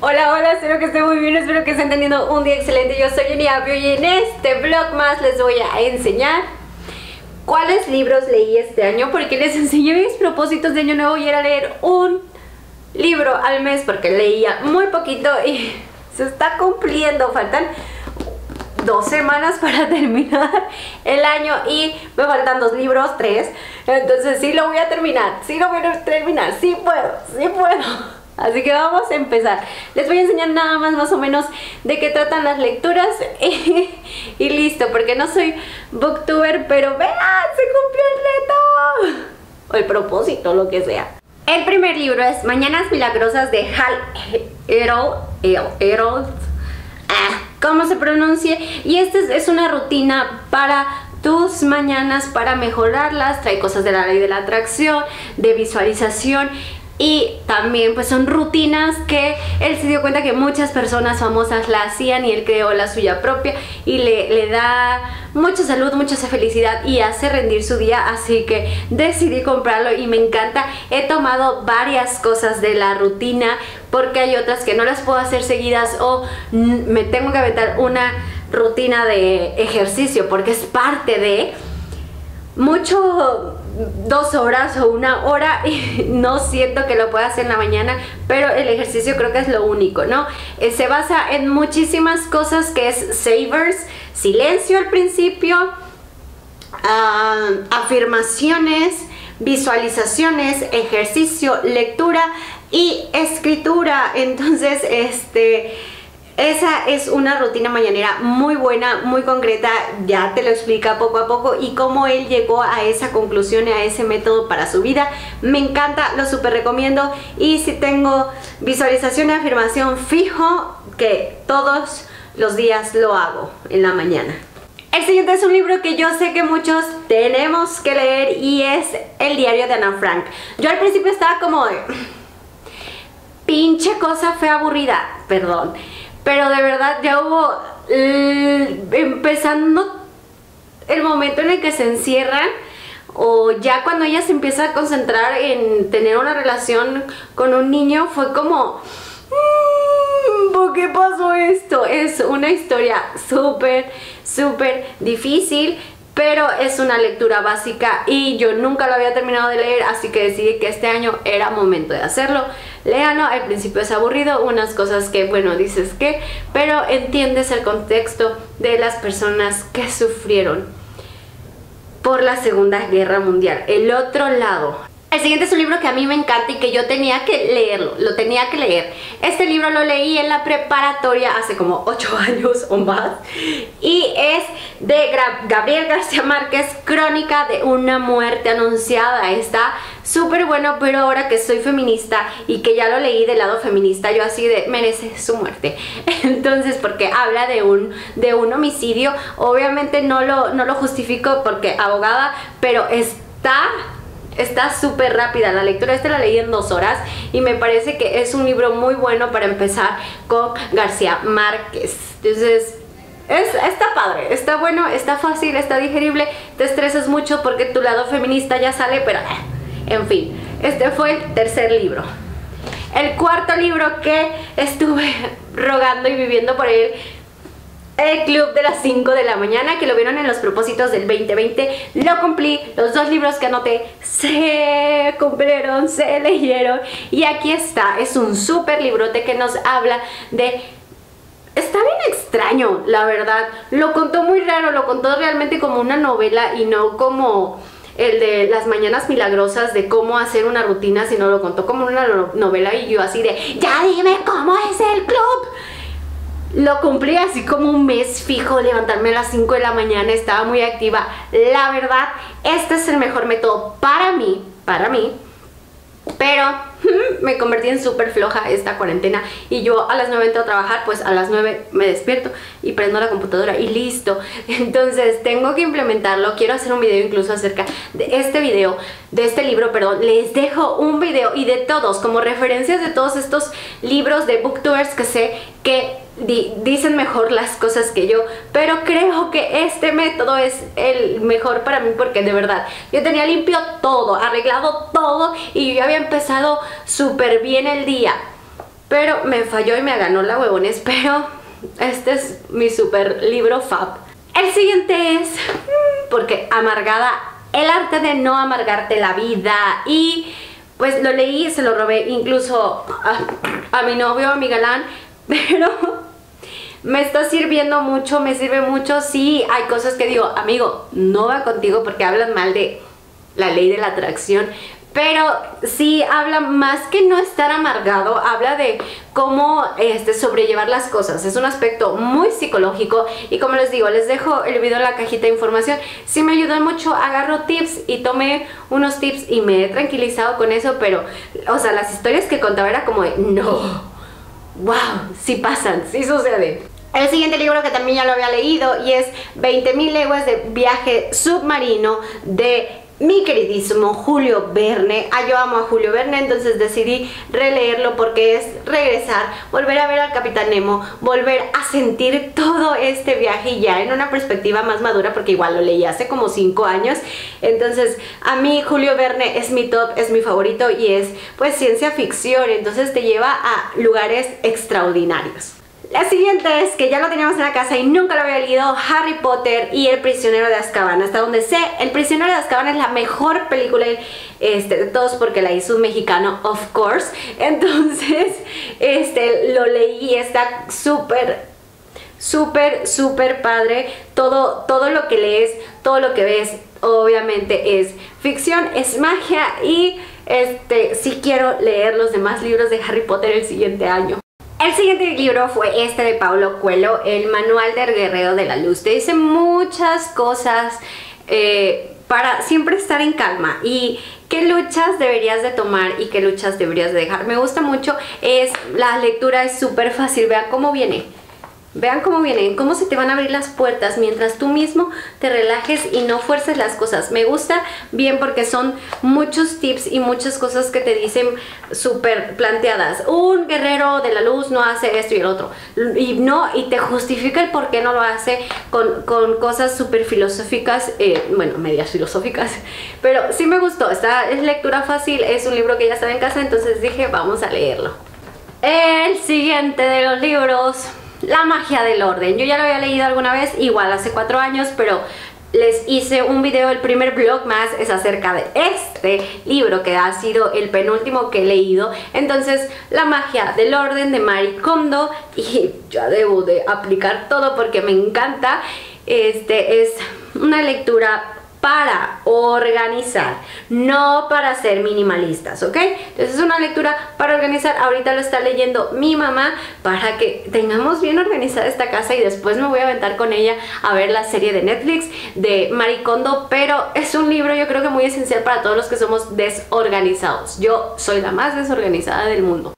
Hola, hola, espero que estén muy bien, espero que estén teniendo un día excelente. Yo soy Jenny Apio y en este vlog más les voy a enseñar cuáles libros leí este año, porque les enseñé mis propósitos de año nuevo y era leer un libro al mes porque leía muy poquito y se está cumpliendo. Faltan 2 semanas para terminar el año y me faltan 2 libros, 3. Entonces sí lo voy a terminar, sí puedo. Así que vamos a empezar. Les voy a enseñar nada más o menos de qué tratan las lecturas y listo, porque no soy booktuber, pero vean, se cumplió el reto o el propósito, lo que sea. El primer libro es Mañanas Milagrosas de Hal Herold, ¿cómo se pronuncia? Y esta es una rutina para tus mañanas, para mejorarlas. Trae cosas de la ley de la atracción, de visualización. Y también pues son rutinas que él se dio cuenta que muchas personas famosas la hacían y él creó la suya propia y le da mucha salud, mucha felicidad y hace rendir su día, así que decidí comprarlo y me encanta. He tomado varias cosas de la rutina porque hay otras que no las puedo hacer seguidas o me tengo que aventar una rutina de ejercicio porque es parte de mucho 2 horas o 1 hora y no siento que lo pueda hacer en la mañana, pero el ejercicio creo que es lo único, ¿no? Se basa en muchísimas cosas, que es savers, silencio al principio, afirmaciones, visualizaciones, ejercicio, lectura y escritura. Entonces esa es una rutina mañanera muy buena, muy concreta, ya te lo explica poco a poco y cómo él llegó a esa conclusión y a ese método para su vida. Me encanta, lo súper recomiendo. Y si tengo visualización y afirmación fijo, que todos los días lo hago en la mañana. El siguiente es un libro que yo sé que muchos tenemos que leer y es El diario de Ana Frank. Yo al principio estaba como de pinche cosa fea, aburrida, perdón. Pero de verdad ya hubo, empezando el momento en el que se encierran, o ya cuando ella se empieza a concentrar en tener una relación con un niño, fue como, ¿por qué pasó esto? Es una historia súper difícil, pero es una lectura básica y yo nunca lo había terminado de leer, así que decidí que este año era momento de hacerlo. Léanlo, al principio es aburrido, unas cosas que, bueno, dices que, pero entiendes el contexto de las personas que sufrieron por la Segunda Guerra Mundial, el otro lado. El siguiente es un libro que a mí me encanta y que yo tenía que leerlo, lo tenía que leer. Este libro lo leí en la preparatoria hace como 8 años o más y es de Gabriel García Márquez, Crónica de una muerte anunciada. Está súper bueno, pero ahora que soy feminista y que ya lo leí del lado feminista, yo así de merece su muerte. Entonces, porque habla de un homicidio, obviamente no lo justifico porque abogada, pero está súper rápida la lectura. La leí en 2 horas y me parece que es un libro muy bueno para empezar con García Márquez. Entonces está padre, está bueno, está fácil, está digerible. Te estresas mucho porque tu lado feminista ya sale, pero en fin, este fue el tercer libro. El cuarto libro que estuve rogando y viviendo por él, El Club de las 5 de la mañana, que lo vieron en los propósitos del 2020. Lo cumplí, los 2 libros que anoté se cumplieron, se leyeron. Y aquí está, es un súper librote que nos habla de... Está bien extraño, la verdad. Lo contó muy raro, lo contó realmente como una novela y no como el de Las Mañanas Milagrosas, de cómo hacer una rutina, sino lo contó como una novela y yo así de, ¡ya dime cómo es el club! Lo cumplí así como un mes fijo, levantarme a las 5 de la mañana, estaba muy activa. La verdad, este es el mejor método para mí, pero me convertí en súper floja esta cuarentena y yo a las 9 entro a trabajar, pues a las 9 me despierto y prendo la computadora y listo. Entonces tengo que implementarlo. Quiero hacer un video incluso acerca de este libro, perdón. Les dejo un video y de todos, como referencias de todos estos libros de booktubers que sé que dicen mejor las cosas que yo, pero creo que este método es el mejor para mí porque de verdad yo tenía limpio todo, arreglado todo y yo había empezado súper bien el día pero me falló y me ganó la huevones, pero este es mi super libro fab. El siguiente es, porque amargada, el arte de no amargarte la vida, y pues lo leí, se lo robé incluso a mi novio, a mi galán, pero me está sirviendo mucho, me sirve mucho. Sí, hay cosas que digo, amigo, no va contigo porque hablan mal de la ley de la atracción, pero sí habla más que no estar amargado, habla de cómo sobrellevar las cosas. Es un aspecto muy psicológico y como les digo, les dejo el video en la cajita de información. Sí me ayudó mucho, agarro tips y tomé unos tips y me he tranquilizado con eso, pero, o sea, las historias que contaba era como de, no, wow, sí pasan, sí sucede. El siguiente libro que también ya lo había leído y es 20.000 leguas de viaje submarino de mi queridísimo Julio Verne. Yo amo a Julio Verne, entonces decidí releerlo porque es regresar, volver a ver al Capitán Nemo, volver a sentir todo este viaje ya en una perspectiva más madura, porque igual lo leí hace como 5 años. Entonces a mí Julio Verne es mi top, es mi favorito y es pues ciencia ficción, entonces te lleva a lugares extraordinarios. La siguiente es que ya lo teníamos en la casa y nunca lo había leído, Harry Potter y El prisionero de Azkaban. Hasta donde sé, El prisionero de Azkaban es la mejor película de todos porque la hizo un mexicano, of course. Entonces, lo leí y está súper padre. Todo lo que lees, todo lo que ves, obviamente es ficción, es magia y sí quiero leer los demás libros de Harry Potter el siguiente año. El siguiente libro fue de Paulo Coelho, El manual del guerrero de la luz. Te dice muchas cosas para siempre estar en calma y qué luchas deberías de tomar y qué luchas deberías de dejar. Me gusta mucho, la lectura es súper fácil, vean cómo viene. Vean cómo vienen, cómo se te van a abrir las puertas mientras tú mismo te relajes y no fuerces las cosas. Me gusta bien porque son muchos tips y muchas cosas que te dicen súper planteadas. Un guerrero de la luz no hace esto y el otro. Y te justifica el por qué no lo hace con cosas súper filosóficas, bueno, medias filosóficas. Pero sí me gustó, es lectura fácil, es un libro que ya estaba en casa, entonces dije, vamos a leerlo. El siguiente de los libros, La magia del orden. Yo ya lo había leído alguna vez, igual hace 4 años, pero les hice un video, el primer vlog más es acerca de este libro que ha sido el penúltimo que he leído. Entonces, La magia del orden de Marie Kondo, y ya debo de aplicar todo porque me encanta. Es una lectura para organizar, no para ser minimalistas, ¿ok? Entonces es una lectura para organizar. Ahorita lo está leyendo mi mamá para que tengamos bien organizada esta casa y después me voy a aventar con ella a ver la serie de Netflix de Marie Kondo, pero es un libro yo creo que muy esencial para todos los que somos desorganizados. Yo soy la más desorganizada del mundo.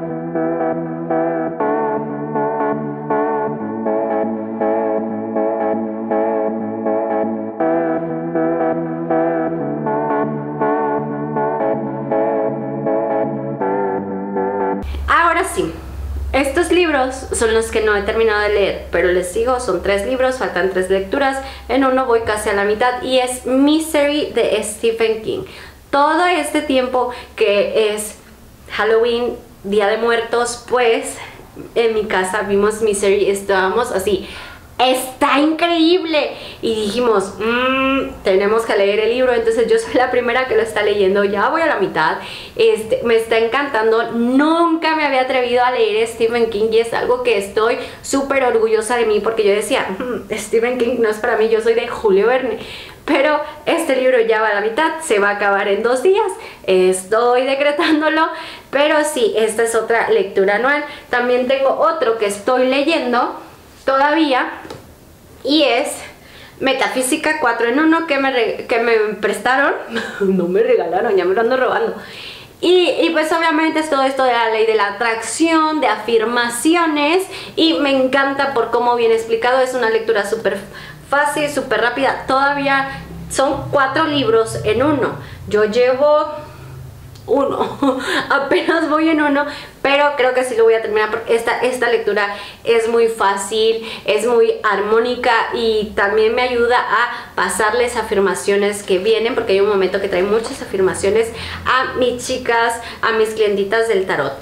Sí, estos libros son los que no he terminado de leer, pero les sigo, son 3 libros, faltan 3 lecturas, en uno voy casi a la mitad y es Misery de Stephen King. Todo este tiempo que es Halloween, Día de Muertos, pues en mi casa vimos Misery, estábamos así, está increíble y dijimos, tenemos que leer el libro. Entonces yo soy la primera que lo está leyendo, ya voy a la mitad. Me está encantando, nunca me había atrevido a leer Stephen King y es algo que estoy súper orgullosa de mí porque yo decía, Stephen King no es para mí, yo soy de Julio Verne. Pero este libro ya va a la mitad, se va a acabar en 2 días, estoy decretándolo, pero sí, esta es otra lectura anual. También tengo otro que estoy leyendo todavía y es Metafísica 4 en 1 que me prestaron, no me regalaron, ya me lo ando robando. Y pues obviamente es todo esto de la ley de la atracción, de afirmaciones, y me encanta por cómo viene explicado. Es una lectura súper fácil, súper rápida. Todavía son 4 libros en uno. Yo llevo 1, apenas voy en 1, pero creo que sí lo voy a terminar porque esta lectura es muy fácil, es muy armónica y también me ayuda a pasarles afirmaciones que vienen, porque hay un momento que trae muchas afirmaciones a mis chicas, a mis clientitas del tarot.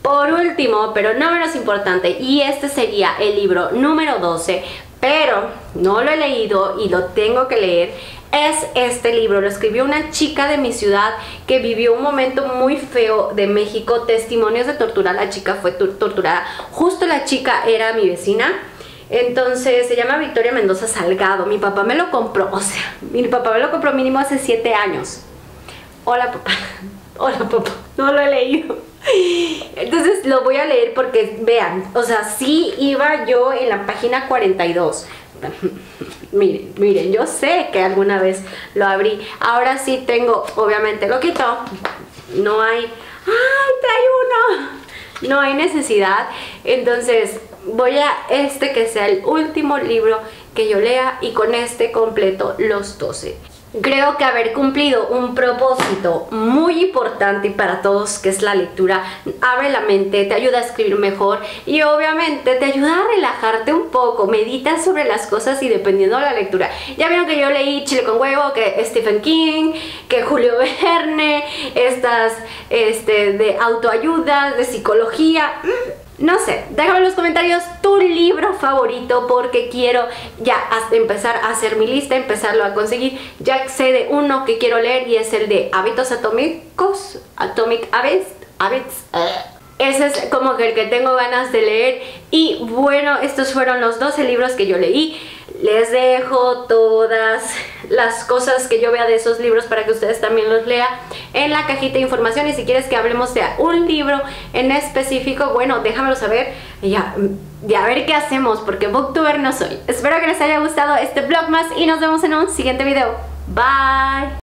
Por último, pero no menos importante, y este sería el libro número 12, pero no lo he leído y lo tengo que leer, es este libro. Lo escribió una chica de mi ciudad que vivió un momento muy feo de México, testimonios de tortura. La chica fue torturada, justo la chica era mi vecina. Entonces se llama Victoria Mendoza Salgado. Mi papá me lo compró, o sea, mi papá me lo compró mínimo hace 7 años. Hola papá, hola papá, no lo he leído. Entonces lo voy a leer porque vean, o sea, sí iba yo en la página 42. Miren, yo sé que alguna vez lo abrí. Ahora sí tengo, obviamente lo quito. No hay, ¡ay, trae uno! No hay necesidad. Entonces voy a que sea el último libro que yo lea y con este completo los 12. Creo que haber cumplido un propósito muy importante para todos, que es la lectura, abre la mente, te ayuda a escribir mejor y obviamente te ayuda a relajarte un poco, meditas sobre las cosas y dependiendo de la lectura. Ya vieron que yo leí Chile con huevo, que Stephen King, que Julio Verne, estas de autoayuda, de psicología. No sé, déjame en los comentarios tu libro favorito porque quiero ya empezar a hacer mi lista, empezarlo a conseguir. Ya sé de uno que quiero leer y es el de Hábitos Atómicos, Atomic Habits. Ese es como que el que tengo ganas de leer. Y bueno, estos fueron los 12 libros que yo leí. Les dejo todas las cosas que yo vea de esos libros para que ustedes también los lean en la cajita de información. Y si quieres que hablemos de un libro en específico, bueno, déjamelo saber y a ver qué hacemos, porque booktuber no soy. Espero que les haya gustado este vlogmas y nos vemos en un siguiente video. Bye.